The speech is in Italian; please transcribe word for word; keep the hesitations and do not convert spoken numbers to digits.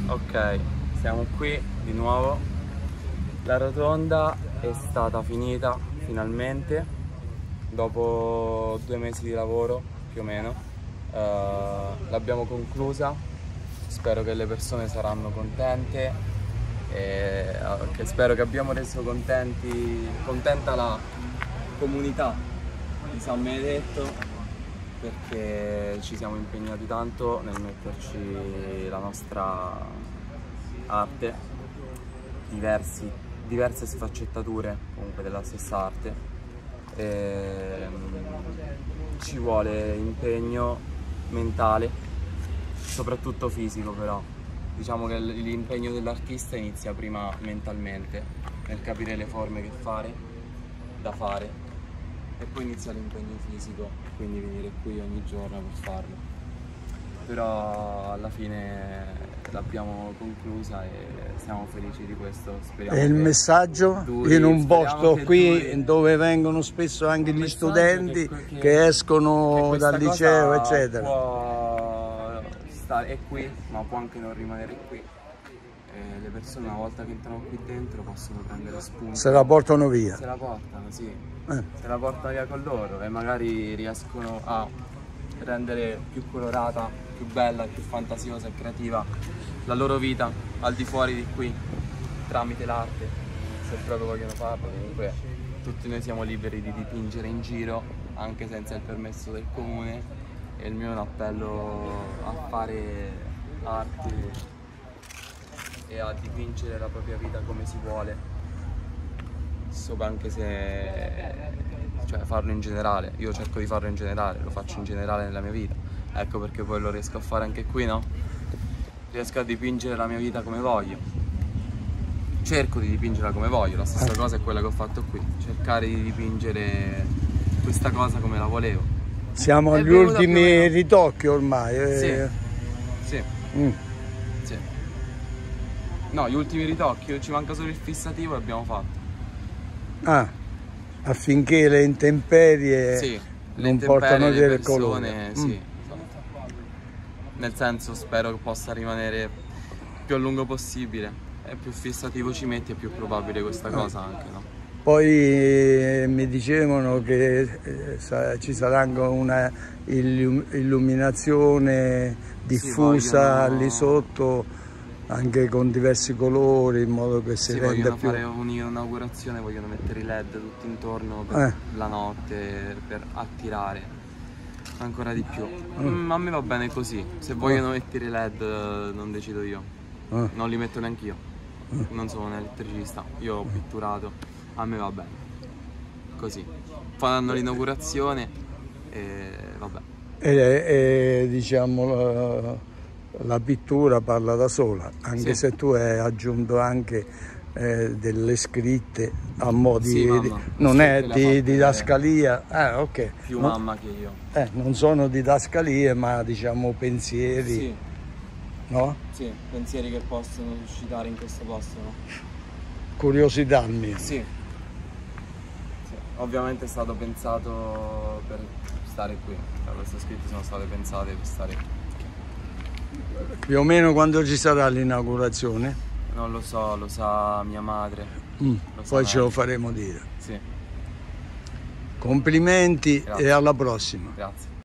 Ok, siamo qui di nuovo. La rotonda è stata finita finalmente dopo due mesi di lavoro più o meno. Uh, l'abbiamo conclusa, spero che le persone saranno contente e uh, che spero che abbiamo reso contenti, contenta la comunità di San Benedetto, perché ci siamo impegnati tanto nel metterci la nostra arte, diversi, diverse sfaccettature comunque della stessa arte. E, um, ci vuole impegno mentale, soprattutto fisico, però diciamo che l'impegno dell'artista inizia prima mentalmente, nel capire le forme che fare, da fare, e poi inizia l'impegno fisico, quindi venire qui ogni giorno per farlo. Però alla fine l'abbiamo conclusa e siamo felici di questo. Speriamo e il messaggio duri, in un posto qui duri. dove vengono spesso anche il gli studenti che, che, che escono che dal liceo eccetera. Può stare è qui, ma può anche non rimanere qui. E le persone una volta che entrano qui dentro possono prendere spunto. Se la portano via. Se la portano, sì. Eh. Se la portano via con loro e magari riescono a rendere più colorata, più bella, più fantasiosa e creativa la loro vita al di fuori di qui, tramite l'arte, se proprio vogliono farlo. Comunque tutti noi siamo liberi di dipingere in giro, anche senza il permesso del comune, e il mio è un appello a fare arte e a dipingere la propria vita come si vuole, sopra, anche se, cioè, farlo in generale. Io cerco di farlo in generale, lo faccio in generale nella mia vita, ecco perché poi lo riesco a fare anche qui, no? Riesco a dipingere la mia vita come voglio, cerco di dipingerla come voglio. La stessa cosa è quella che ho fatto qui, cercare di dipingere questa cosa come la volevo. Siamo agli ultimi ritocchi ormai. Eh. Sì, sì. Mm. Sì. No, gli ultimi ritocchi, ci manca solo il fissativo e abbiamo fatto. Ah, affinché le intemperie sì, non portano via il colore. Sì. Mm. Nel senso, spero che possa rimanere più a lungo possibile, e più fissativo ci metti è più probabile questa cosa anche, no? Poi eh, mi dicevano che eh, sa, ci sarà anche una illum illuminazione diffusa sì, vogliono... lì sotto, anche con diversi colori, in modo che si sì, renda più... fare un'inaugurazione, vogliono mettere i led tutti intorno per eh. la notte, per attirare ancora di più. Mm, a me va bene così, se vogliono mettere i led non decido io, eh. non li metto neanche io, eh. non sono un elettricista, io ho pitturato, a me va bene così. Faranno l'inaugurazione e vabbè. E, e diciamo la, la pittura parla da sola, anche sì. se tu hai aggiunto anche eh, delle scritte a mo' di, sì, di non è di didascalia, ah, ok. Più no, mamma che io. Eh, non sono didascalie, ma diciamo pensieri. Sì. No? Sì, pensieri che possono suscitare in questo posto, no? Curiosità mia. Sì. Sì. Ovviamente è stato pensato per stare qui, cioè, queste scritte sono state pensate per stare qui. Più o meno quando ci sarà l'inaugurazione? Non lo so, lo sa mia madre. Mm, lo poi ce lo faremo dire. Sì. Complimenti. Grazie. E alla prossima. Grazie.